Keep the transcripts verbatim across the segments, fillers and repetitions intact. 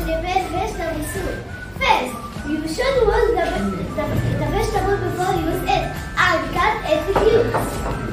prepare vegetable soup. First, you should wash the, the, the vegetable before you use it and cut it cubes.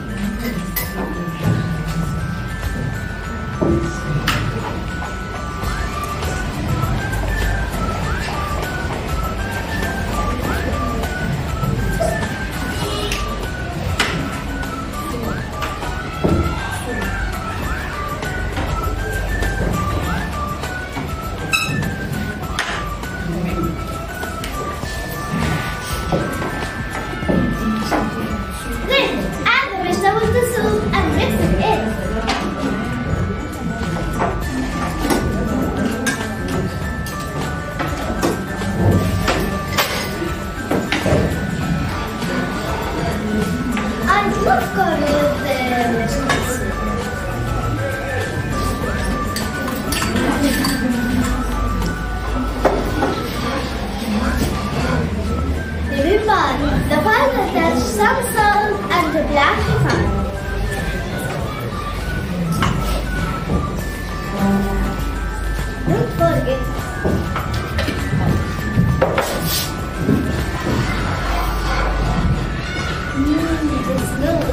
The final touch, some salt and the black pepper. Don't forget. Mmm, the snow.